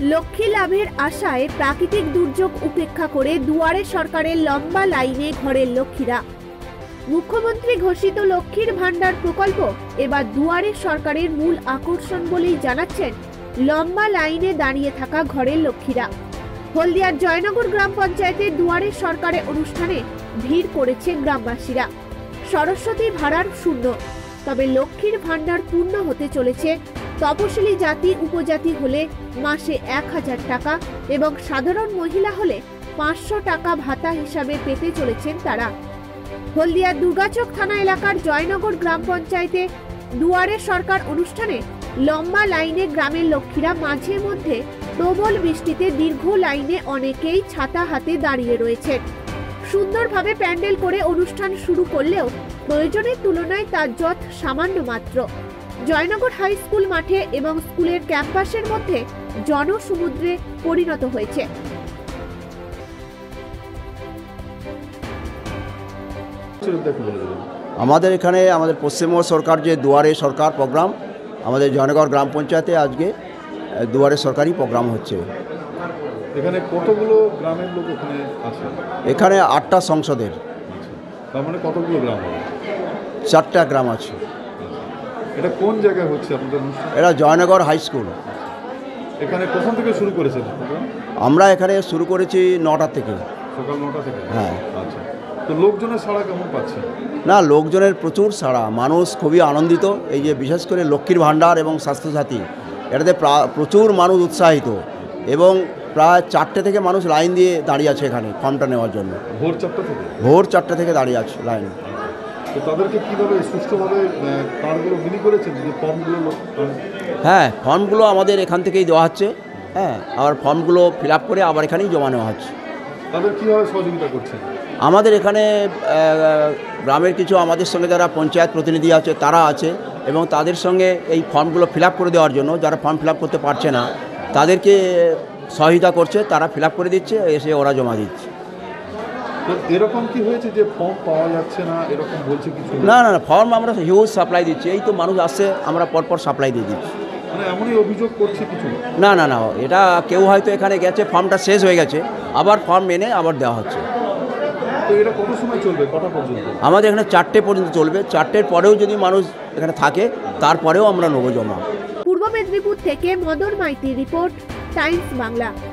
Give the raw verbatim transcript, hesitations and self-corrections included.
লক্ষ্মী লাভের আশায় প্রাকৃতিক দুর্যোগ উপেক্ষা করে দুয়ারে সরকারের লম্বা লাইনে ঘরের লক্ষ্মীরা। মুখ্যমন্ত্রী ঘোষিত লক্ষ্মীর ভান্ডার প্রকল্প এবার দুয়ারে সরকারের মূল আকর্ষণ বলেই জানাচ্ছেন লম্বা লাইনে দাঁড়িয়ে থাকা ঘরের লক্ষ্মীরা। হলদিয়ার জয়নগর গ্রাম পঞ্চায়েতের দুয়ারে সরকারের অনুষ্ঠানে ভিড় করেছে গ্রামবাসীরা। সরস্বতী ভাড়ার শূন্য, তবে লক্ষ্মীর ভান্ডার পূর্ণ হতে চলেছে। তপশিলি জাতি উপজাতি হলে মাসে এক হাজার টাকা এবং সাধারণ মহিলা হলে পাঁচশো টাকা ভাতা হিসাবে পেতে চলেছেন তারা। হলদিয়ার দুর্গাচক থানা এলাকার জয়নগর গ্রাম পঞ্চায়েতে দুয়ারে সরকার অনুষ্ঠানে লম্বা লাইনে গ্রামের লক্ষ্মীরা মাঝে মধ্যে প্রবল বৃষ্টিতে দীর্ঘ লাইনে অনেকেই ছাতা হাতে দাঁড়িয়ে রয়েছেন। সুন্দরভাবে প্যান্ডেল করে অনুষ্ঠান শুরু করলেও প্রয়োজনের তুলনায় তার যথ সামান্য মাত্র। জয়নগর হাই স্কুল মাঠে এবং স্কুলের ক্যাম্পাসের মধ্যে জনসমুদ্রে পরিণত হয়েছে। আমাদের এখানে আমাদের পশ্চিমবঙ্গ সরকার যে দুয়ারে সরকার প্রোগ্রাম, আমাদের জয়নগর গ্রাম পঞ্চায়েতে আজকে দুয়ারে সরকারি প্রোগ্রাম হচ্ছে। এখানে কতগুলো গ্রামের লোক এখানে আছে? এখানে আটটা সংসদের। তার মানে কতগুলো গ্রাম হবে? চারটা গ্রাম আছে। এটা কোন জায়গায় হচ্ছে আপনাদের অনুষ্ঠান? এটা জয়নগর হাই স্কুল। এখানে কখন থেকে শুরু করেছেন? আমরা এখানে শুরু করেছি নটা থেকে। সকাল নটা থেকে? হ্যাঁ। আচ্ছা, তো লোকজনের সাড়া কেমন পাচ্ছে? না, লোকজনের প্রচুর সাড়া, মানুষ খুবই আনন্দিত। এই যে বিশেষ করে লক্ষ্মীর ভাণ্ডার এবং স্বাস্থ্যসাথী, এটাতে প্রচুর মানুষ উৎসাহিত এবং প্রায় চারটে থেকে মানুষ লাইন দিয়ে দাঁড়িয়ে আছে এখানে ফর্মটা নেওয়ার জন্য। ভোর চারটা থেকে? ভোর চারটে থেকে দাঁড়িয়ে আছে লাইন। তো তাদেরকে কীভাবে সুষ্ঠুভাবে কার্ডগুলো বিলি করেছেন, যে ফর্মগুলো? হ্যাঁ, ফর্মগুলো আমাদের এখান থেকেই দেওয়া হচ্ছে। হ্যাঁ, আবার ফর্মগুলো ফিল আপ করে আবার এখানেই জমা নেওয়া হচ্ছে। তাদের কীভাবে সহযোগিতা করছেন? আমাদের এখানে গ্রামের কিছু আমাদের সঙ্গে যারা পঞ্চায়েত প্রতিনিধি আছে তারা আছে এবং তাদের সঙ্গে এই ফর্মগুলো ফিল আপ করে দেওয়ার জন্য যারা ফর্ম ফিল আপ করতে পারছে না তাদেরকে সহায়তা করছে, তারা ফিল আপ করে দিচ্ছে, এসে ওরা জমা দিচ্ছে। তো এরকম কি হয়েছে যে ফর্ম পাওয়া যাচ্ছে না এরকম বলছে কিছু? না না না, ফর্ম আমরা হিউজ সাপ্লাই দিচ্ছি। এই তো মানুষ আসছে, আমরা পরপর সাপ্লাই দিয়ে দিচ্ছি। মানে এমনই অভিযোগ করছে কিছু? না না না, এটা কেউ হয়তো এখানে গেছে, ফর্মটা শেষ হয়ে গেছে, আবার ফর্ম এনে আবার দেওয়া হচ্ছে। তো এটা কত সময় চলবে, কটা পর্যন্ত? আমাদের এখানে চারটে পর্যন্ত চলবে। চারটের পরেও যদি মানুষ এখানে থাকে তারপরেও আমরা নেবো জমা। পূর্ব মেদিনীপুর থেকে মদন মাইতির রিপোর্ট, টাইমস বাংলা।